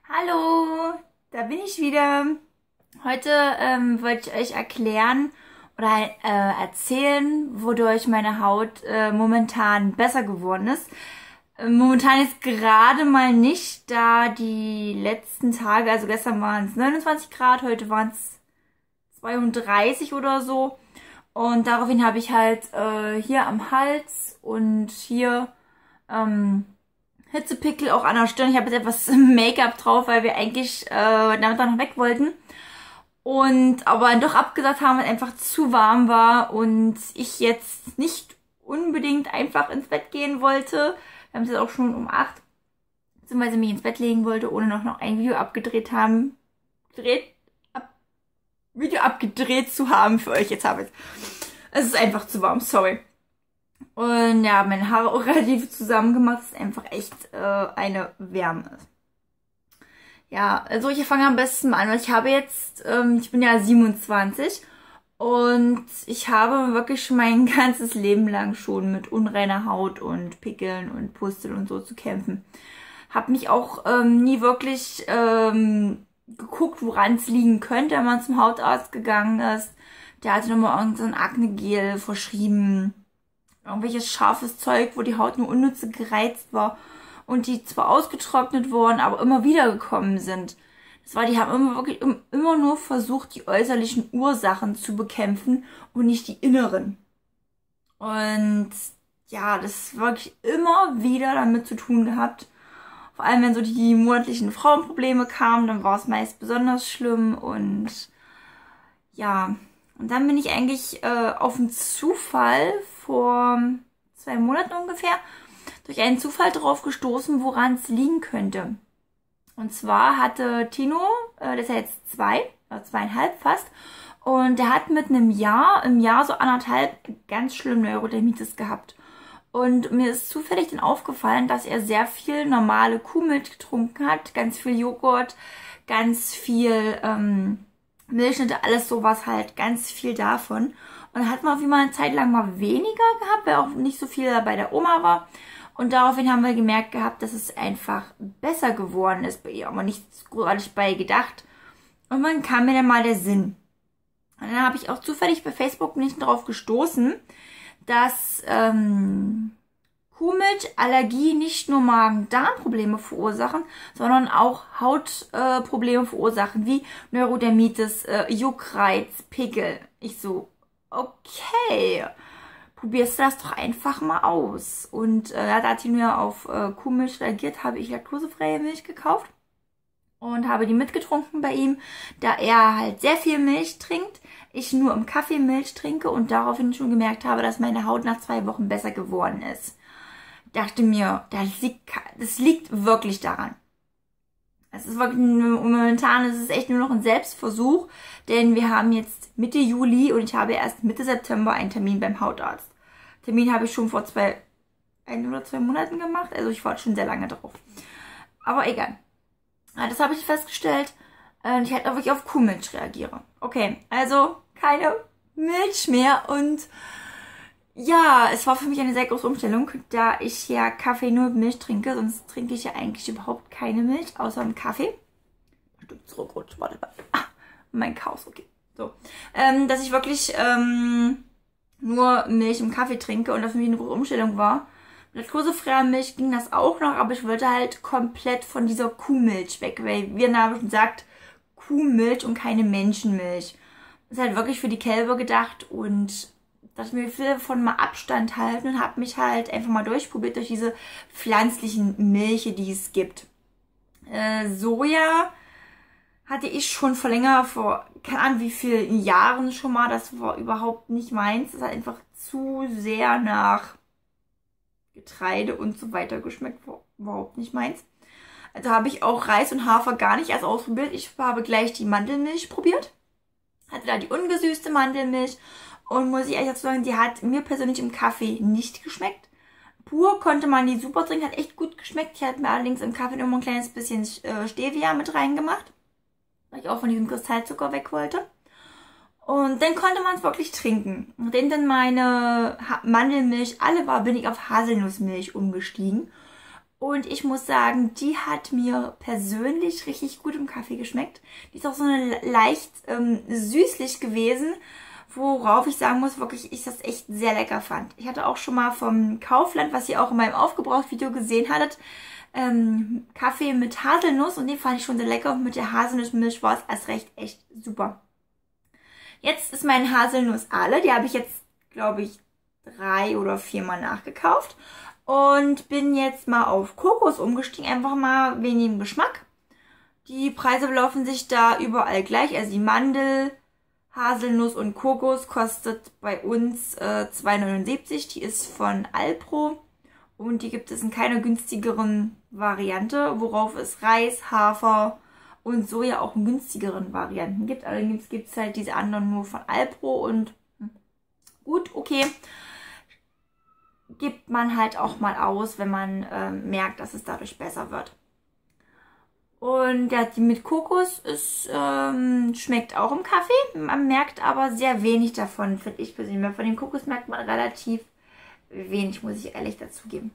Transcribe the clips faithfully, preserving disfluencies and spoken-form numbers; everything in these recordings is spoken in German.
Hallo, da bin ich wieder. Heute ähm, wollte ich euch erklären oder äh, erzählen, wodurch meine Haut äh, momentan besser geworden ist. Äh, Momentan ist gerade mal nicht, da die letzten Tage, also gestern waren es neunundzwanzig Grad, heute waren es zweiunddreißig oder so. Und daraufhin habe ich halt äh, hier am Hals und hier ähm, Hitzepickel auch an der Stirn. Ich habe jetzt etwas Make-up drauf, weil wir eigentlich äh, damit dann noch weg wollten. Und aber doch abgesagt haben, weil es einfach zu warm war und ich jetzt nicht unbedingt einfach ins Bett gehen wollte. Wir haben es jetzt auch schon um acht, beziehungsweise mich ins Bett legen wollte, ohne noch, noch ein Video abgedreht haben. Gedreht? Ab, Video abgedreht zu haben für euch. Jetzt habe ich es. Es ist einfach zu warm, sorry. Und ja, meine Haare auch relativ zusammengemacht. Das ist einfach echt äh, eine Wärme. Ja, also ich fange am besten mal an, weil ich habe jetzt, ähm, ich bin ja siebenundzwanzig und ich habe wirklich schon mein ganzes Leben lang schon mit unreiner Haut und Pickeln und Pusteln und so zu kämpfen. Habe mich auch ähm, nie wirklich ähm, geguckt, woran es liegen könnte, wenn man zum Hautarzt gegangen ist. Der hatte nochmal irgendein so Akne-Gel verschrieben. Irgendwelches scharfes Zeug, wo die Haut nur unnütze gereizt war und die zwar ausgetrocknet wurden, aber immer wieder gekommen sind. Das war, die haben immer wirklich immer nur versucht, die äußerlichen Ursachen zu bekämpfen und nicht die inneren. Und ja, das wirklich immer wieder damit zu tun gehabt. Vor allem, wenn so die monatlichen Frauenprobleme kamen, dann war es meist besonders schlimm und ja, und dann bin ich eigentlich äh, auf einen Zufall vor zwei Monaten ungefähr durch einen Zufall drauf gestoßen, woran es liegen könnte. Und zwar hatte Tino, äh, der ist ja jetzt zwei, äh, zweieinhalb fast, und der hat mit einem Jahr, im Jahr so anderthalb, ganz schlimm Neurodermitis gehabt. Und mir ist zufällig dann aufgefallen, dass er sehr viel normale Kuhmilch getrunken hat, ganz viel Joghurt, ganz viel ähm, Milchschnitte, alles sowas halt, ganz viel davon. Und dann hat man auf jeden Fall eine Zeit lang mal weniger gehabt, weil auch nicht so viel bei der Oma war. Und daraufhin haben wir gemerkt gehabt, dass es einfach besser geworden ist bei ihr. Aber nichts großartig bei gedacht. Und dann kam mir dann mal der Sinn. Und dann habe ich auch zufällig bei Facebook nicht drauf gestoßen, dass ähm, Kuhmilchallergie nicht nur Magen-Darm-Probleme verursachen, sondern auch Hautprobleme äh, verursachen, wie Neurodermitis, äh, Juckreiz, Pickel. Ich so, okay, probierst du das doch einfach mal aus. Und äh, da hat sie nur auf äh, Kuhmilch reagiert, habe ich laktosefreie Milch gekauft und habe die mitgetrunken bei ihm, da er halt sehr viel Milch trinkt, ich nur im Kaffee Milch trinke und daraufhin schon gemerkt habe, dass meine Haut nach zwei Wochen besser geworden ist. Dachte mir, das liegt, das liegt wirklich daran. Es ist wirklich, momentan ist es echt nur noch ein Selbstversuch, denn wir haben jetzt Mitte Juli und ich habe erst Mitte September einen Termin beim Hautarzt. Termin habe ich schon vor zwei, ein oder zwei Monaten gemacht, also ich warte schon sehr lange drauf. Aber egal. Das habe ich festgestellt und ich halt auch wirklich auf Kuhmilch reagiere. Okay, also keine Milch mehr und ja, es war für mich eine sehr große Umstellung, da ich ja Kaffee nur mit Milch trinke, sonst trinke ich ja eigentlich überhaupt keine Milch, außer im Kaffee. Ein Stück zurückrutscht, warte mal. Ah, mein Chaos, okay. So, ähm, dass ich wirklich ähm, nur Milch im Kaffee trinke und das für mich eine große Umstellung war. Mit laktosefreier Milch ging das auch noch, aber ich wollte halt komplett von dieser Kuhmilch weg, weil wie der Name schon sagt, Kuhmilch und keine Menschenmilch. Das ist halt wirklich für die Kälber gedacht und dass wir viel von mal Abstand halten und habe mich halt einfach mal durchprobiert durch diese pflanzlichen Milche, die es gibt. Äh, Soja hatte ich schon vor länger, vor keine Ahnung wie vielen Jahren schon mal, das war überhaupt nicht meins. Das hat einfach zu sehr nach Getreide und so weiter geschmeckt, war überhaupt nicht meins. Also habe ich auch Reis und Hafer gar nicht erst ausprobiert. Ich habe gleich die Mandelmilch probiert. Hatte da die ungesüßte Mandelmilch. Und muss ich ehrlich dazu sagen, die hat mir persönlich im Kaffee nicht geschmeckt. Pur konnte man die super trinken, hat echt gut geschmeckt. Ich hatte mir allerdings im Kaffee immer ein kleines bisschen Stevia mit reingemacht, weil ich auch von diesem Kristallzucker weg wollte. Und dann konnte man es wirklich trinken. Nachdem dann meine Mandelmilch alle war, bin ich auf Haselnussmilch umgestiegen. Und ich muss sagen, die hat mir persönlich richtig gut im Kaffee geschmeckt. Die ist auch so eine leicht ähm, süßlich gewesen, worauf ich sagen muss, wirklich, ich das echt sehr lecker fand. Ich hatte auch schon mal vom Kaufland, was ihr auch in meinem Aufgebraucht-Video gesehen hattet, ähm, Kaffee mit Haselnuss und den fand ich schon sehr lecker. Und mit der Haselnussmilch war es erst recht echt super. Jetzt ist mein Haselnuss alle. Die habe ich jetzt, glaube ich, drei oder viermal nachgekauft. Und bin jetzt mal auf Kokos umgestiegen, einfach mal wegen dem Geschmack. Die Preise belaufen sich da überall gleich. Also die Mandel, Haselnuss und Kokos kostet bei uns äh, zwei neunundsiebzig. Die ist von Alpro und die gibt es in keiner günstigeren Variante, worauf es Reis, Hafer und Soja auch in günstigeren Varianten gibt. Allerdings gibt es halt diese anderen nur von Alpro und hm, gut, okay. Gibt man halt auch mal aus, wenn man äh, merkt, dass es dadurch besser wird. Und ja, die mit Kokos ist, ähm, schmeckt auch im Kaffee. Man merkt aber sehr wenig davon, finde ich persönlich. Von dem Kokos merkt man relativ wenig, muss ich ehrlich dazugeben.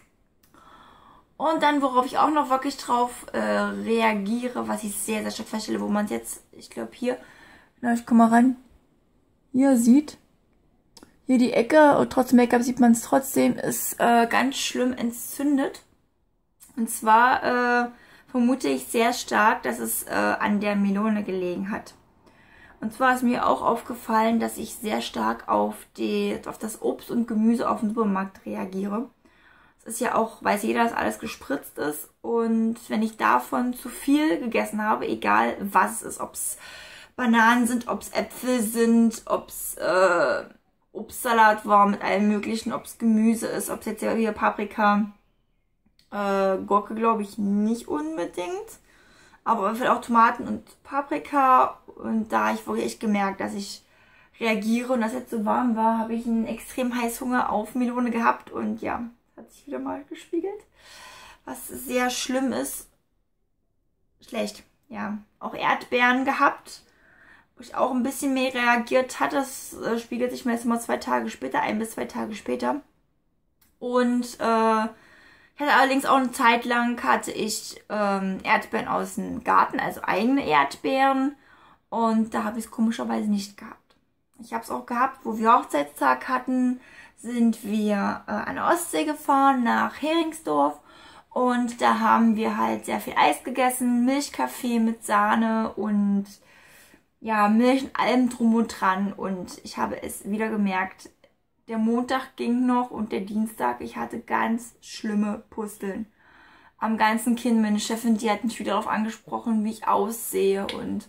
Und dann, worauf ich auch noch wirklich drauf äh, reagiere, was ich sehr, sehr stark feststelle, wo man es jetzt, ich glaube hier, na, ich komme mal ran, hier sieht. Hier die Ecke, und trotz Make-up sieht man es trotzdem, ist äh, ganz schlimm entzündet. Und zwar äh, vermute ich sehr stark, dass es äh, an der Melone gelegen hat. Und zwar ist mir auch aufgefallen, dass ich sehr stark auf, die, auf das Obst und Gemüse auf dem Supermarkt reagiere. Es ist ja auch, weiß jeder, dass alles gespritzt ist. Und wenn ich davon zu viel gegessen habe, egal was es ist, ob es Bananen sind, ob es Äpfel sind, ob es Äh, Obstsalat war mit allem möglichen, ob es Gemüse ist, ob es jetzt ja hier Paprika, äh, Gurke glaube ich nicht unbedingt, aber vielleicht auch Tomaten und Paprika und da habe ich wirklich echt gemerkt, dass ich reagiere und dass jetzt so warm war, habe ich einen extrem Heißhunger auf Melone gehabt und ja, hat sich wieder mal gespiegelt, was sehr schlimm ist, schlecht, ja, auch Erdbeeren gehabt, wo ich auch ein bisschen mehr reagiert hat. Das äh, spiegelt sich meist immer zwei Tage später, ein bis zwei Tage später. Und äh, ich hatte allerdings auch eine Zeit lang, hatte ich ähm, Erdbeeren aus dem Garten, also eigene Erdbeeren. Und da habe ich es komischerweise nicht gehabt. Ich habe es auch gehabt, wo wir Hochzeitstag hatten, sind wir äh, an der Ostsee gefahren, nach Heringsdorf. Und da haben wir halt sehr viel Eis gegessen, Milchkaffee mit Sahne und ja, Milch und allem drum und dran. Und ich habe es wieder gemerkt, der Montag ging noch und der Dienstag, ich hatte ganz schlimme Pusteln am ganzen Kinn. Meine Chefin, die hat mich wieder darauf angesprochen, wie ich aussehe. Und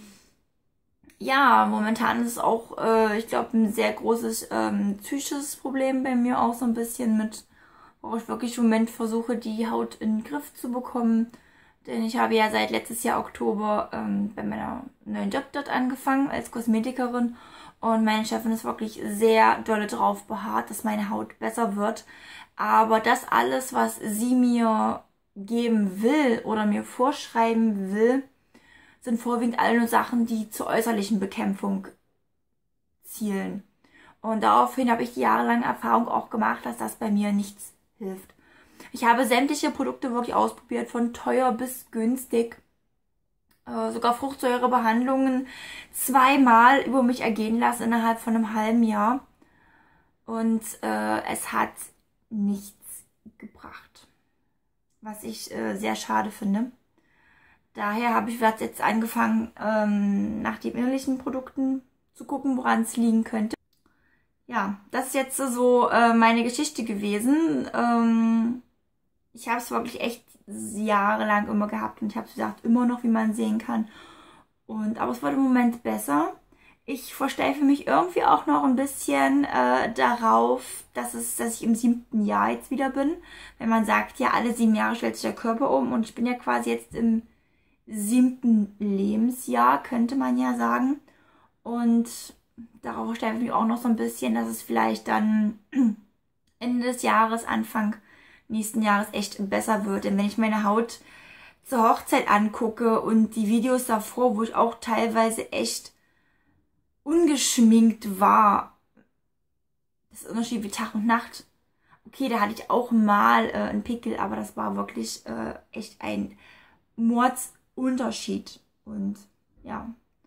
ja, momentan ist es auch, äh, ich glaube, ein sehr großes ähm, psychisches Problem bei mir auch so ein bisschen mit, wo ich wirklich im Moment versuche, die Haut in den Griff zu bekommen. Denn ich habe ja seit letztes Jahr Oktober ähm, bei meiner neuen Job dort angefangen als Kosmetikerin. Und meine Chefin ist wirklich sehr dolle drauf beharrt, dass meine Haut besser wird. Aber das alles, was sie mir geben will oder mir vorschreiben will, sind vorwiegend alle nur Sachen, die zur äußerlichen Bekämpfung zielen. Und daraufhin habe ich jahrelange Erfahrung auch gemacht, dass das bei mir nichts hilft. Ich habe sämtliche Produkte wirklich ausprobiert, von teuer bis günstig. Äh, sogar Fruchtsäurebehandlungen zweimal über mich ergehen lassen innerhalb von einem halben Jahr. Und äh, es hat nichts gebracht. Was ich äh, sehr schade finde. Daher habe ich jetzt angefangen, ähm, nach den innerlichen Produkten zu gucken, woran es liegen könnte. Ja, das ist jetzt so äh, meine Geschichte gewesen. Ähm, ich habe es wirklich echt jahrelang immer gehabt und ich habe es gesagt, immer noch, wie man sehen kann. Und aber es wird im Moment besser. Ich versteife mich irgendwie auch noch ein bisschen äh, darauf, dass, es, dass ich im siebten Jahr jetzt wieder bin. Wenn man sagt, ja, alle sieben Jahre stellt sich der Körper um und ich bin ja quasi jetzt im siebten Lebensjahr, könnte man ja sagen. Und darauf versteife ich mich auch noch so ein bisschen, dass es vielleicht dann Ende des Jahres, Anfang nächsten Jahres echt besser wird. Denn wenn ich meine Haut zur Hochzeit angucke und die Videos davor, wo ich auch teilweise echt ungeschminkt war, das ist ein Unterschied wie Tag und Nacht. Okay, da hatte ich auch mal äh, einen Pickel, aber das war wirklich äh, echt ein Mordsunterschied. Und ja,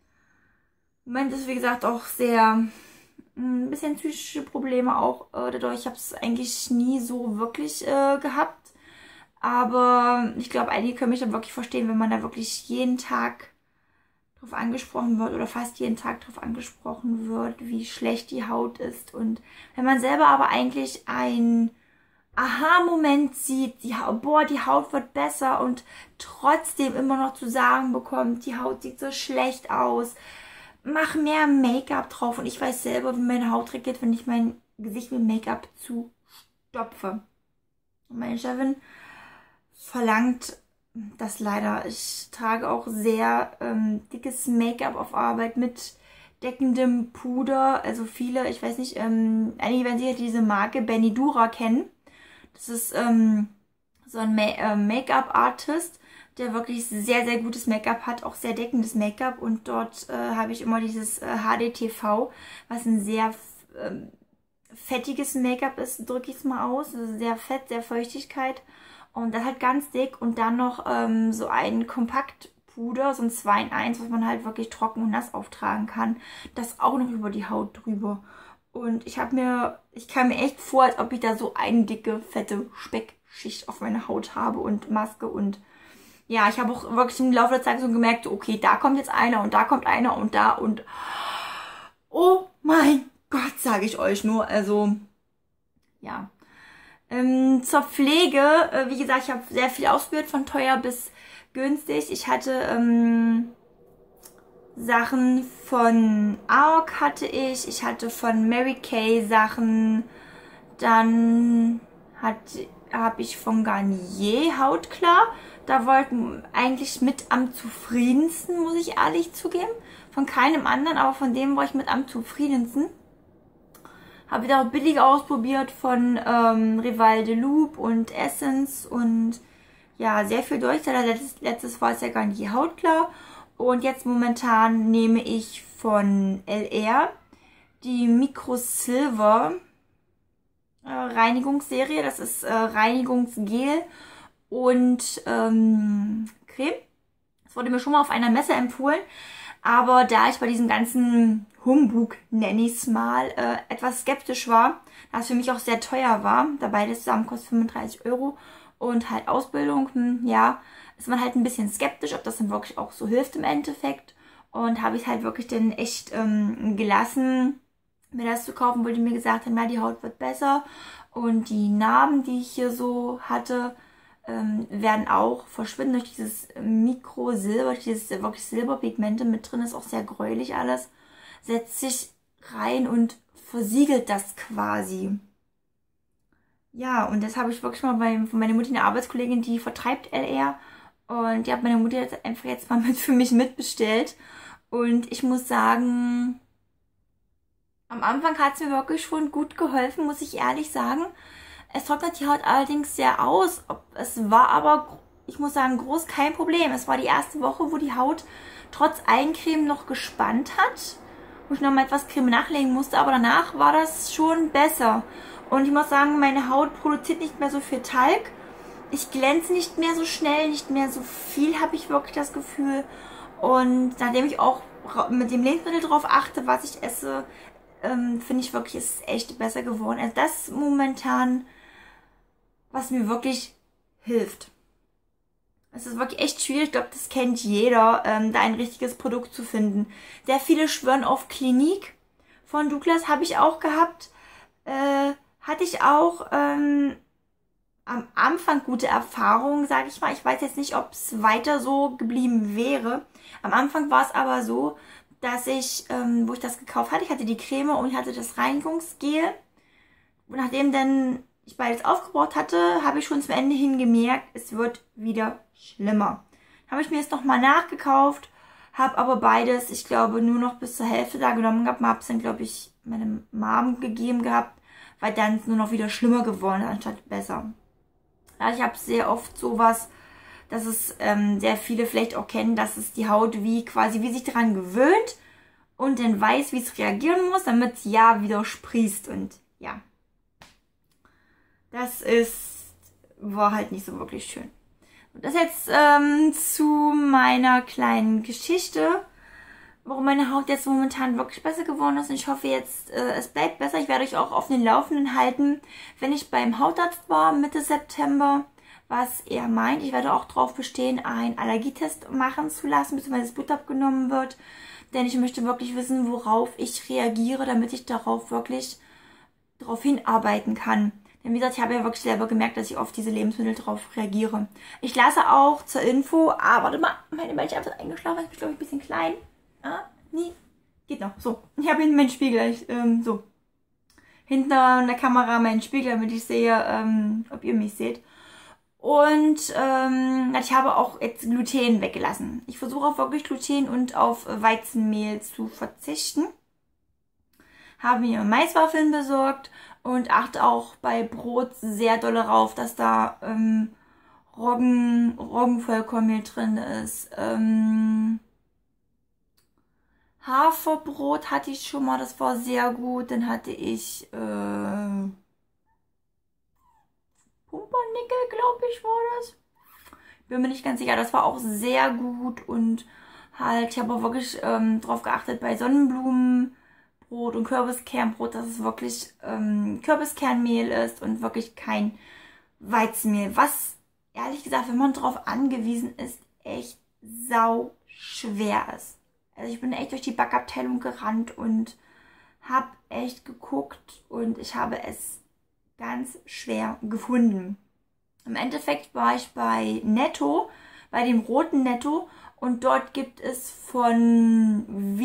im Moment ist wie gesagt auch sehr ein bisschen psychische Probleme auch äh, dadurch. Ich habe es eigentlich nie so wirklich äh, gehabt. Aber ich glaube, einige können mich dann wirklich verstehen, wenn man da wirklich jeden Tag drauf angesprochen wird oder fast jeden Tag drauf angesprochen wird, wie schlecht die Haut ist. Und wenn man selber aber eigentlich ein Aha-Moment sieht, die, boah, die Haut wird besser und trotzdem immer noch zu sagen bekommt, die Haut sieht so schlecht aus, mach mehr Make-up drauf. Und ich weiß selber, wie meine Haut reagiert, wenn ich mein Gesicht mit Make-up zustopfe. Und meine Chefin verlangt das leider. Ich trage auch sehr ähm, dickes Make-up auf Arbeit mit deckendem Puder. Also viele, ich weiß nicht, ähm, einige werden sicher diese Marke Benidura kennen. Das ist ähm, so ein äh, Make-up-Artist, der wirklich sehr, sehr gutes Make-up hat, auch sehr deckendes Make-up. Und dort äh, habe ich immer dieses äh, H D T V, was ein sehr ähm, fettiges Make-up ist, drücke ich es mal aus. Also sehr fett, sehr Feuchtigkeit. Und das halt ganz dick und dann noch ähm, so ein Kompaktpuder, so ein zwei in eins, was man halt wirklich trocken und nass auftragen kann. Das auch noch über die Haut drüber. Und ich habe mir, ich kam mir echt vor, als ob ich da so eine dicke, fette Speckschicht auf meiner Haut habe und Maske. Und ja, ich habe auch wirklich im Laufe der Zeit so gemerkt, okay, da kommt jetzt einer und da kommt einer und da und oh mein Gott, sage ich euch nur. Also, ja. Ähm, zur Pflege, äh, wie gesagt, ich habe sehr viel ausprobiert, von teuer bis günstig. Ich hatte ähm, Sachen von A O C hatte ich, ich hatte von Mary Kay Sachen, dann habe ich von Garnier Hautklar. Da wollten eigentlich mit am zufriedensten, muss ich ehrlich zugeben. Von keinem anderen, aber von dem war ich mit am zufriedensten. Habe wieder auch billig ausprobiert von ähm, Rival de Loop und Essence und ja, sehr viel durch. Letztes, letztes war es ja Garnier Hautklar. Und jetzt momentan nehme ich von L R die Micro Silver äh, Reinigungsserie. Das ist äh, Reinigungsgel und ähm, Creme. Das wurde mir schon mal auf einer Messe empfohlen. Aber da ich bei diesem ganzen Humbug, nenne ich es mal, äh, etwas skeptisch war, da es für mich auch sehr teuer war, da beides zusammen kostet fünfunddreißig Euro und halt Ausbildung, hm, ja, ist man halt ein bisschen skeptisch, ob das dann wirklich auch so hilft im Endeffekt. Und habe ich halt wirklich dann echt ähm, gelassen, mir das zu kaufen, wo die mir gesagt haben, ja, die Haut wird besser. Und die Narben, die ich hier so hatte, ähm, werden auch verschwinden durch dieses Mikro-Silber, dieses wirklich Silberpigmente mit drin, ist auch sehr gräulich alles. Setzt sich rein und versiegelt das quasi. Ja, und das habe ich wirklich mal bei von meiner Mutter, eine Arbeitskollegin, die vertreibt L R. Und die hat meine Mutter jetzt einfach jetzt mal mit für mich mitbestellt. Und ich muss sagen, am Anfang hat es mir wirklich schon gut geholfen, muss ich ehrlich sagen. Es trocknet die Haut allerdings sehr aus. Es war aber, ich muss sagen, groß kein Problem. Es war die erste Woche, wo die Haut trotz Eincreme noch gespannt hat. Wo ich noch mal etwas Creme nachlegen musste. Aber danach war das schon besser. Und ich muss sagen, meine Haut produziert nicht mehr so viel Talg. Ich glänze nicht mehr so schnell, nicht mehr so viel, habe ich wirklich das Gefühl. Und nachdem ich auch mit dem Lebensmittel drauf achte, was ich esse, ähm, finde ich wirklich, ist es echt besser geworden. Also das momentan, was mir wirklich hilft. Es ist wirklich echt schwierig, ich glaube, das kennt jeder, ähm, da ein richtiges Produkt zu finden. Sehr viele schwören auf Clinique. Von Douglas habe ich auch gehabt. Äh, hatte ich auch ähm, am Anfang gute Erfahrungen, sage ich mal. Ich weiß jetzt nicht, ob es weiter so geblieben wäre. Am Anfang war es aber so, dass ich, ähm, wo ich das gekauft hatte, ich hatte die Creme und ich hatte das Reinigungsgel. Und nachdem dann ich beides aufgebraucht hatte, habe ich schon zum Ende hin gemerkt, es wird wieder schlimmer. Habe ich mir jetzt nochmal nachgekauft, habe aber beides, ich glaube, nur noch bis zur Hälfte da genommen gehabt. Habe es dann, glaube ich, meinem Mom gegeben gehabt, weil dann es nur noch wieder schlimmer geworden ist, anstatt besser. Also ich habe sehr oft sowas, dass es ähm, sehr viele vielleicht auch kennen, dass es die Haut wie quasi wie sich daran gewöhnt und dann weiß, wie es reagieren muss, damit es ja wieder sprießt und ja. das ist, war halt nicht so wirklich schön. Und das jetzt ähm, zu meiner kleinen Geschichte, warum meine Haut jetzt momentan wirklich besser geworden ist. Und ich hoffe jetzt, äh, es bleibt besser. Ich werde euch auch auf den Laufenden halten, wenn ich beim Hautarzt war Mitte September, was er meint. Ich werde auch darauf bestehen, einen Allergietest machen zu lassen, beziehungsweise das Blut abgenommen wird. Denn ich möchte wirklich wissen, worauf ich reagiere, damit ich darauf wirklich darauf hinarbeiten kann. Denn wie gesagt, ich habe ja wirklich selber gemerkt, dass ich auf diese Lebensmittel darauf reagiere. Ich lasse auch zur Info, ah, warte mal, meine Männchen sind eingeschlafen, ist glaube ich ein bisschen klein. Ah, nee, geht noch. So, ich habe hinten meinen Spiegel, ich, ähm, so. Hinter der Kamera meinen Spiegel, damit ich sehe, ähm, ob ihr mich seht. Und ähm, ich habe auch jetzt Gluten weggelassen. Ich versuche auf wirklich Gluten und auf Weizenmehl zu verzichten. Habe mir Maiswaffeln besorgt und achte auch bei Brot sehr doll darauf, dass da ähm, Roggen, Roggenvollkornmehl drin ist. Ähm, Haferbrot hatte ich schon mal, das war sehr gut. Dann hatte ich äh, Pumpernickel, glaube ich, war das. Bin mir nicht ganz sicher, das war auch sehr gut. Und halt, ich habe auch wirklich ähm, drauf geachtet bei Sonnenblumenbrot und Kürbiskernbrot, dass es wirklich ähm, Kürbiskernmehl ist und wirklich kein Weizenmehl. Was, ehrlich gesagt, wenn man drauf angewiesen ist, echt sau schwer ist. Also ich bin echt durch die Backabteilung gerannt und habe echt geguckt und ich habe es ganz schwer gefunden. Im Endeffekt war ich bei Netto, bei dem roten Netto, und dort gibt es von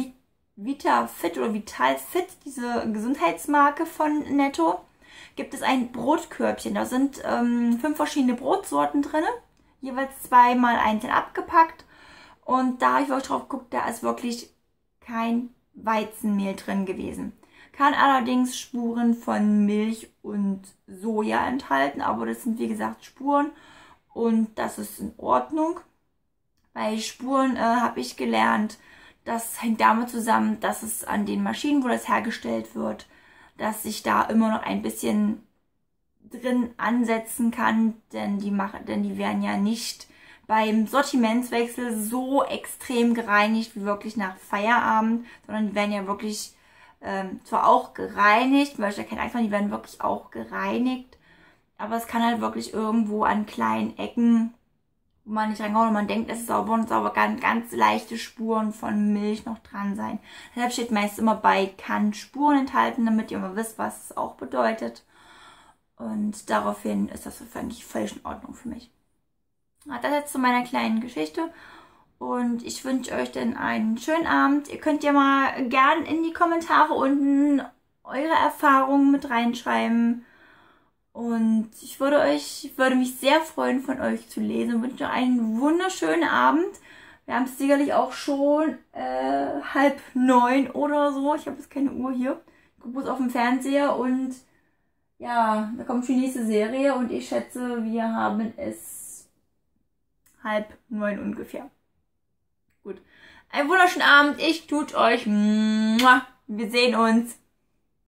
VitaFit oder VitalFit, diese Gesundheitsmarke von Netto, gibt es ein Brotkörbchen. Da sind ähm, fünf verschiedene Brotsorten drin, jeweils zweimal einzeln abgepackt. Und da habe ich wirklich drauf geguckt, da ist wirklich kein Weizenmehl drin gewesen. Kann allerdings Spuren von Milch und Soja enthalten, aber das sind wie gesagt Spuren und das ist in Ordnung. Bei Spuren äh, habe ich gelernt, das hängt damit zusammen, dass es an den Maschinen, wo das hergestellt wird, dass ich da immer noch ein bisschen drin ansetzen kann, denn die, machen, denn die werden ja nicht beim Sortimentswechsel so extrem gereinigt wie wirklich nach Feierabend, sondern die werden ja wirklich ähm, zwar auch gereinigt, weil ich ja keine Angst habe, die werden wirklich auch gereinigt, aber es kann halt wirklich irgendwo an kleinen Ecken, wo man nicht reinkommt und man denkt, es ist sauber und sauber, ganz, ganz leichte Spuren von Milch noch dran sein. Deshalb steht meist immer bei kann Spuren enthalten, damit ihr immer wisst, was es auch bedeutet. Und daraufhin ist das völlig, völlig in Ordnung für mich. Das jetzt zu meiner kleinen Geschichte. Und ich wünsche euch dann einen schönen Abend. Ihr könnt ja mal gern in die Kommentare unten eure Erfahrungen mit reinschreiben. Und ich würde euch, ich würde mich sehr freuen, von euch zu lesen. Und wünsche euch einen wunderschönen Abend. Wir haben es sicherlich auch schon äh, halb neun oder so. Ich habe jetzt keine Uhr hier. Ich gucke bloß auf dem Fernseher und ja, da kommt schon die nächste Serie und ich schätze, wir haben es halb neun ungefähr. Gut. Einen wunderschönen Abend. Ich tut euch. Wir sehen uns.